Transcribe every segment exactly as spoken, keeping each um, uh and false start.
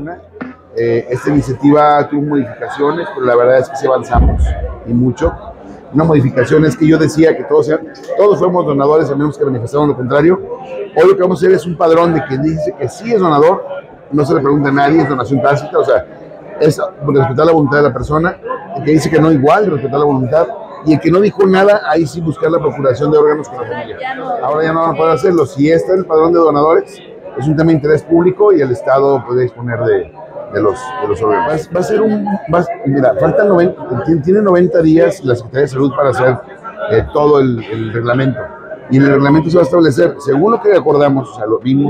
una. Eh, esta iniciativa tuvo modificaciones, pero la verdad es que sí avanzamos y mucho. Una modificación es que yo decía que todos, sean, todos fuimos donadores, a menos que manifestaron lo contrario. Hoy lo que vamos a hacer es un padrón de quien dice que sí es donador, no se le pregunta a nadie, es donación tácita, o sea, es respetar la voluntad de la persona. El que dice que no, igual, respetar la voluntad. Y el que no dijo nada, ahí sí buscar la procuración de órganos con la familia. Ahora ya no van a poder hacerlo. Si está en el padrón de donadores, es un tema de interés público y el Estado puede disponer de, de, los, de los órganos. Va, va a ser un... Va, mira, faltan noventa, tiene noventa días la Secretaría de Salud para hacer eh, todo el, el reglamento. Y en el reglamento se va a establecer, según lo que acordamos, o sea, lo vimos,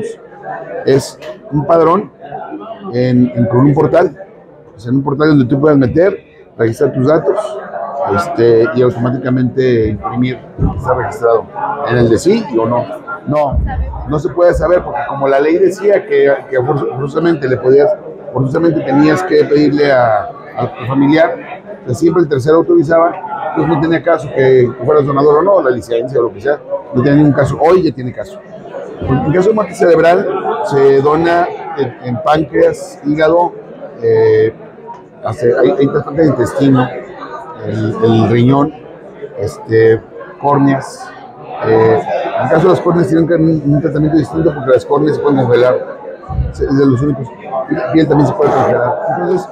es un padrón en, en, con un portal. O sea, en un portal donde tú puedas meter, registrar tus datos, Este, y automáticamente imprimir que está registrado en el de sí o no. No, no se puede saber porque como la ley decía que, que forzosamente le podías, forzosamente tenías que pedirle a, al familiar, que siempre el tercero autorizaba, pues no tenía caso que, que fueras donador o no, la licencia o lo que sea, no tenía ningún caso. Hoy ya tiene caso. En caso de muerte cerebral se dona en, en páncreas, hígado, eh, hace, hay, hay trasplante de intestino, El, el riñón, este, córneas. Eh, en el caso de las córneas tienen un, un tratamiento distinto porque las córneas se pueden congelar, es de los únicos. Y la piel también se puede congelar. Entonces,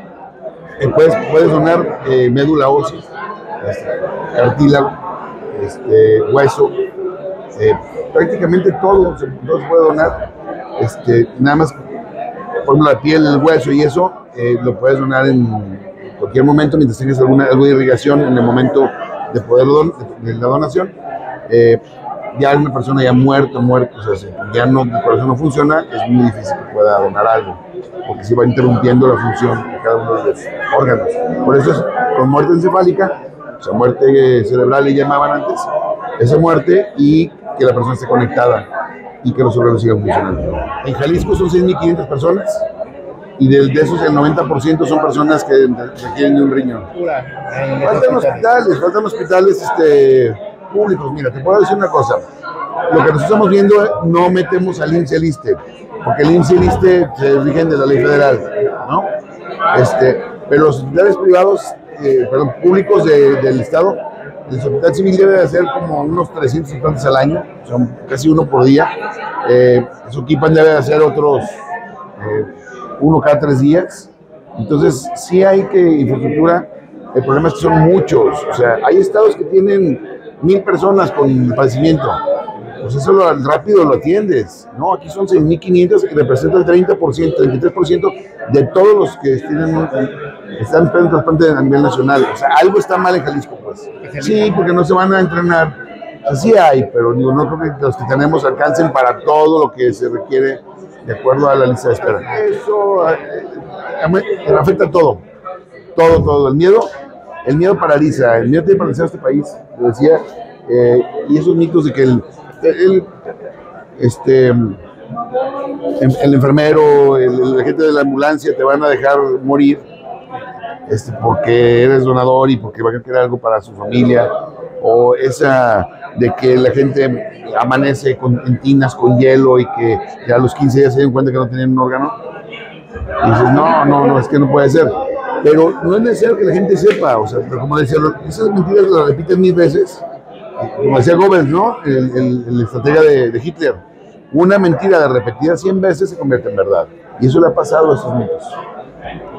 eh, puedes, puedes donar eh, médula ósea, este, cartílago, este, hueso, eh, prácticamente todo se, todo se puede donar. Este, nada más, por ejemplo, la piel, el hueso y eso, eh, lo puedes donar en cualquier momento, mientras tengas alguna, algo de irrigación en el momento de poder don, de, de la donación. Eh, ya una persona ya muerta, muerta, o sea, si ya no, el corazón no funciona, es muy difícil que pueda donar algo, porque se va interrumpiendo la función de cada uno de los órganos. Por eso es con muerte encefálica, o sea, muerte cerebral le llamaban antes, esa muerte y que la persona esté conectada y que los órganos sigan funcionando. En Jalisco son seis mil quinientas personas, y de, de esos el noventa por ciento son personas que requieren de un riñón. Faltan hospitales, faltan hospitales este, públicos. Mira, te puedo decir una cosa, lo que nosotros estamos viendo, no metemos al I M S S y al ISSSTE, porque el I M S S S y el ISSSTE se rigen de la ley federal, ¿no? Este, pero los hospitales privados, eh, perdón, públicos de, del Estado, el hospital civil debe de hacer como unos trescientos implantes al año, son casi uno por día. Eh, su equipan debe de hacer otros eh, uno cada tres días. Entonces sí hay que infraestructura. El problema es que son muchos, o sea, hay estados que tienen mil personas con padecimiento, pues eso lo, rápido lo atiendes, no, aquí son seis mil quinientos que representa el treinta por ciento, treinta y tres por ciento de todos los que tienen, están esperando trasplante a nivel nacional. O sea, algo está mal en Jalisco, pues. Sí, porque no se van a entrenar, o sea, sí hay, pero digo, no creo que los que tenemos alcancen para todo lo que se requiere de acuerdo a la lista de espera. Eso eh, eh, afecta todo, todo, todo. El miedo, el miedo paraliza, el miedo tiene paralizado este país, lo decía, eh, y esos mitos de que el, el, este, el, el enfermero, el, la gente de la ambulancia te van a dejar morir este, porque eres donador y porque va a querer algo para su familia, o esa de que la gente amanece con, en tinas con hielo y que ya a los quince días se dan cuenta que no tenían un órgano. Y dices, no, no, no, es que no puede ser. Pero no es necesario que la gente sepa, o sea, pero como decía, esas mentiras las repiten mil veces. Como decía Goebbels, ¿no? El, el, el estratega de, de Hitler. Una mentira de repetida cien veces se convierte en verdad. Y eso le ha pasado a estos mitos.